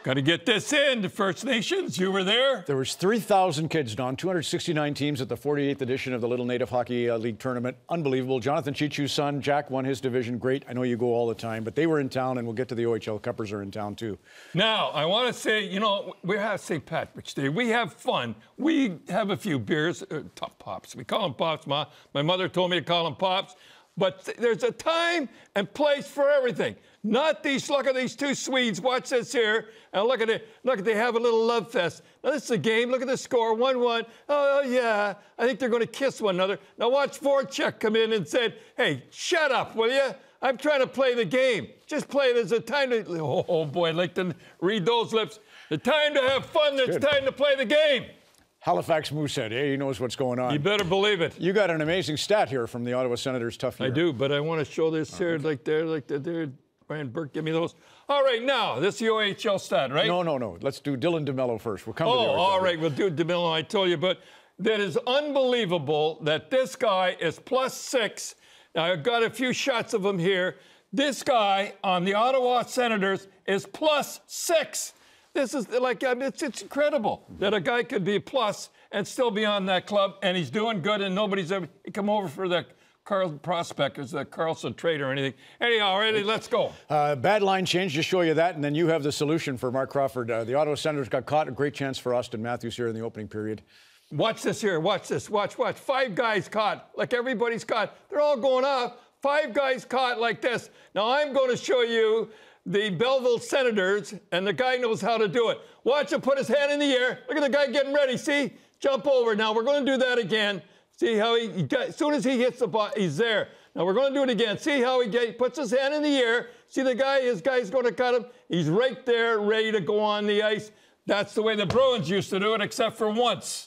Got to get this in. The First Nations, you were there. There was 3,000 kids, Don. 269 teams at the 48th edition of the Little Native Hockey League tournament. Unbelievable. Jonathan Chichu's son, Jack, won his division. Great. I know you go all the time, but they were in town, and we'll get to the OHL Cuppers are in town, too. Now, I want to say, you know, we have St. Patrick's Day. We have fun. We have a few beers, top pops. We call them pops, Ma. My mother told me to call them pops. But there's a time and place for everything. Not these, look at these two Swedes. Watch this here. And look at it. Look, they have a little love fest. Now, this is a game. Look at the score, 1-1. Oh, yeah. I think they're going to kiss one another. Now, watch Voracek come in and said, hey, shut up, will you? I'm trying to play the game. Just play it. There's a time to, oh boy, I'd like to read those lips. The time to have fun, there's time to play the game. Halifax Moosehead, hey, he knows what's going on. You better believe it. You got an amazing stat here from the Ottawa Senators' tough year. I do, but I want to show this here, like there. Brian Burke, give me those. All right, now, this is the OHL stat, right? No. Let's do Dylan DeMello first. We'll come to the OHL. All right, we'll do DeMello, I told you. But that is unbelievable that this guy is +6. Now, I've got a few shots of him here. This guy on the Ottawa Senators is +6. This is like, it's incredible that a guy could be a plus and still be on that club, and he's doing good, and nobody's ever come over for the Carl prospectors, the Carlson trade or anything. Anyhow, ready, let's go. Bad line change, just show you that, and then you have the solution for Mark Crawford. The Ottawa Senators got caught. A great chance for Austin Matthews here in the opening period. Watch this here. Watch this. Watch. 5 guys caught, like everybody's caught. They're all going off. 5 guys caught like this. Now, I'm going to show you the Belleville Senators, and the guy knows how to do it. Watch him put his hand in the air. Look at the guy getting ready. See? Jump over. Now, we're going to do that again. See how as soon as he hits the ball, he's there. Now, we're going to do it again. See how he puts his hand in the air. See the guy? His guy's going to cut him. He's right there, ready to go on the ice. That's the way the Bruins used to do it, except for once.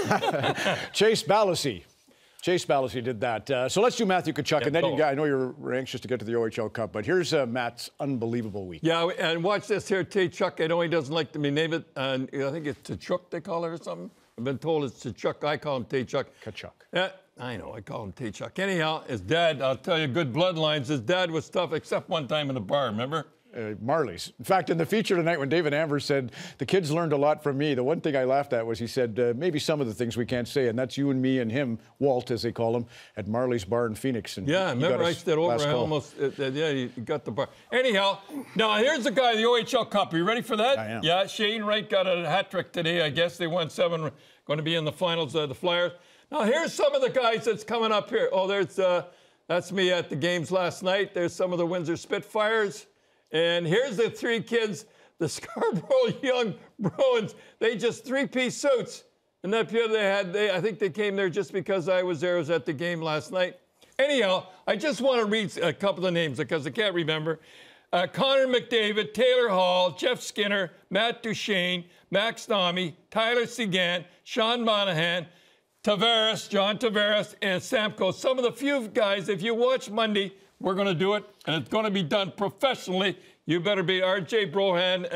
Chase Balassi. Chase Balassi did that. So let's do Matthew Tkachuk. And then I know you're anxious to get to the OHL Cup, but here's Matt's unbelievable week. Yeah, and watch this here, Tkachuk. I know he doesn't like to be named it. I think it's Tkachuk they call it or something. I've been told it's Tkachuk. I call him Tkachuk. Tkachuk. Yeah, I know. I call him Tkachuk. Anyhow, his dad, I'll tell you, good bloodlines. His dad was tough, except one time in the bar, remember? Marley's. In fact, in the feature tonight, when David Amber said, the kids learned a lot from me, the one thing I laughed at was he said, maybe some of the things we can't say, and that's you and me and him, Walt, as they call him, at Marley's bar in Phoenix. And yeah, remember I stood over, I almost, yeah, you got the bar. Anyhow, now here's the guy, the OHL Cup. Are you ready for that? I am. Yeah, Shane Wright got a hat trick today. I guess they won 7, going to be in the finals, the Flyers. Now, here's some of the guys that's coming up here. Oh, that's me at the games last night. There's some of the Windsor Spitfires. And here's the 3 kids, the Scarborough Young Bruins. They just 3-piece suits. And that year I think they came there just because I was there. I was at the game last night. Anyhow, I just want to read a couple of names because I can't remember. Connor McDavid, Taylor Hall, Jeff Skinner, Matt Duchesne, Max Nami, Tyler Seguin, Sean Monahan, Tavares, John Tavares, and Samko. Some of the few guys, if you watch Monday, we're going to do it, and it's going to be done professionally. You better be R.J. Broadhead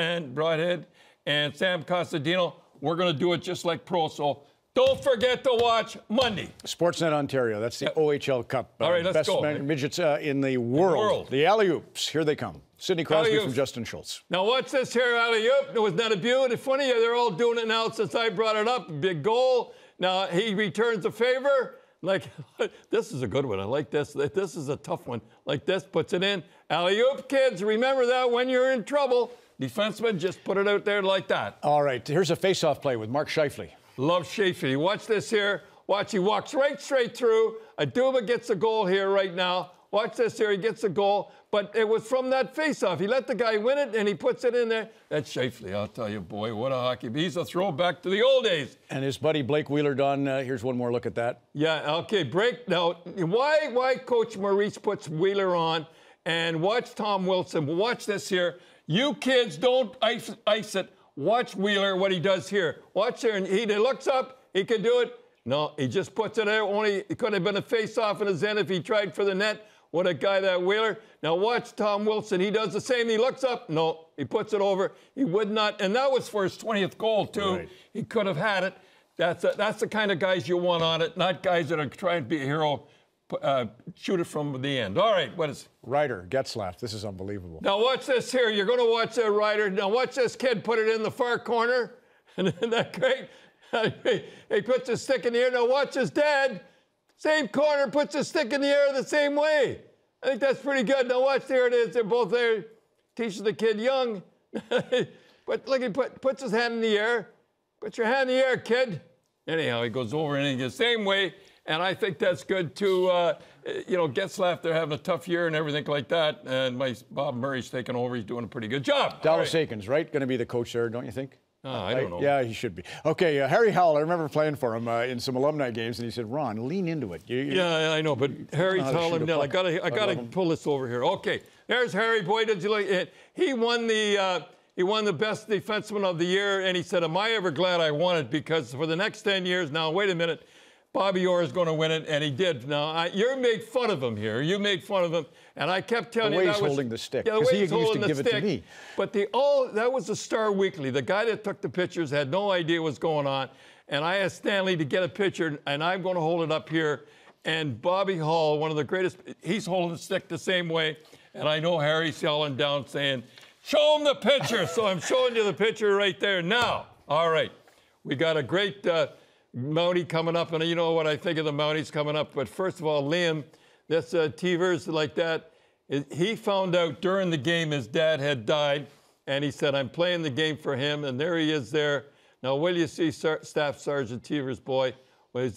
and Sam Costadino. We're going to do it just like pro, so don't forget to watch Monday. Sportsnet Ontario, that's the OHL Cup. All right, let's go. Best midgets in the world. The alley-oops, here they come. Sidney Crosby from Justin Schultz. Now watch this here, alley-oop. It was not a beauty. Funny, they're all doing it now since I brought it up. Big goal. Now he returns a favor. Like, this is a good one. I like this. This is a tough one. Like this, puts it in. Alley-oop, kids. Remember that when you're in trouble. Defenseman, just put it out there like that. All right, here's a face-off play with Mark Scheifele. Love Scheifele. Watch this here. Watch, he walks right straight through. Aduba gets a goal here right now. Watch this here. He gets a goal. But it was from that face-off. He let the guy win it, and he puts it in there. That's Scheifele, I'll tell you, boy, what a hockey. He's a throwback to the old days. And his buddy Blake Wheeler, Don, here's one more look at that. Yeah, okay, break. Now, why Coach Maurice puts Wheeler on, and watch Tom Wilson. Watch this here. You kids don't ice it. Watch Wheeler, what he does here. Watch here, and he looks up. He can do it. No, he just puts it there. It could have been a face-off in his end if he tried for the net. What a guy, that Wheeler. Now watch Tom Wilson. He does the same. He looks up. No, he puts it over. He would not. And that was for his 20th goal, too. Right. He could have had it. That's the kind of guys you want on it, not guys that are trying to be a hero. shoot it from the end. All right, what is Ryder, Getzlaff. This is unbelievable. Now watch this here. You're going to watch that Ryder. Now watch this kid put it in the far corner. And isn't that great? He puts his stick in the air. Now watch his dad. Same corner, puts his stick in the air the same way. I think that's pretty good. Now watch, there it is. They're both there. Teaches the kid young. But look, he puts his hand in the air. Put your hand in the air, kid. Anyhow, he goes over and he goes the same way. And I think that's good too. You know, Getzlaff, they're having a tough year and everything like that. And Bob Murray's taking over. He's doing a pretty good job. Dallas Aikens, right? Going to be the coach there, don't you think? I don't know. Yeah, he should be. Okay, Harry Howell, I remember playing for him in some alumni games, and he said, Ron, lean into it. Yeah, I know, but Harry's howling down. I gotta pull this over here. Okay, there's Harry. Boy, did you like it. He won the best defenseman of the year, and he said, am I ever glad I won it? Because for the next 10 years, now, wait a minute, Bobby Orr is going to win it, and he did. Now, you made fun of him here. You made fun of him, and I kept telling you that was... The way he's holding the stick. Yeah, the way he he's used to holding give the it stick. to me. But that was the Star Weekly. The guy that took the pictures had no idea what's going on, and I asked Stanley to get a picture, and I'm going to hold it up here. And Bobby Hall, one of the greatest, he's holding the stick the same way, and I know Harry's yelling down saying, show him the picture. So I'm showing you the picture right there now. All right. We got a great... Mountie coming up, and you know what I think of the Mounties coming up. But first of all, Liam, this Tevers like that, he found out during the game his dad had died, and he said, I'm playing the game for him, and there he is there. Now, will you see Staff Sergeant Tevers, boy? And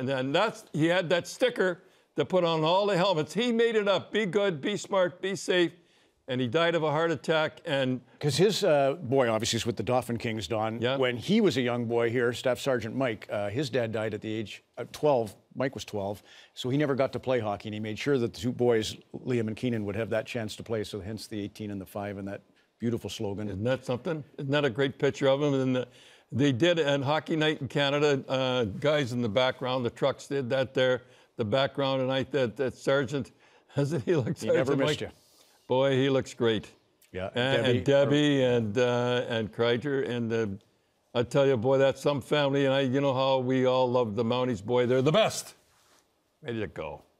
he had that sticker to put on all the helmets. He made it up. Be good, be smart, be safe. And he died of a heart attack. And because his boy, obviously, is with the Dauphin Kings, Don. Yeah. When he was a young boy here, Staff Sergeant Mike, his dad died at the age of 12. Mike was 12, so he never got to play hockey. And he made sure that the two boys, Liam and Keenan, would have that chance to play. So hence the 18 and the 5 and that beautiful slogan. Isn't that something? Isn't that a great picture of him? And they did on Hockey Night in Canada. Guys in the background, the trucks did that there. The background tonight, that Sergeant, doesn't he look? He never missed you. Boy, he looks great. Yeah, and Debbie and Kreider, and I tell you, boy, that's some family. And you know how we all love the Mounties, boy. They're the best. Ready to go.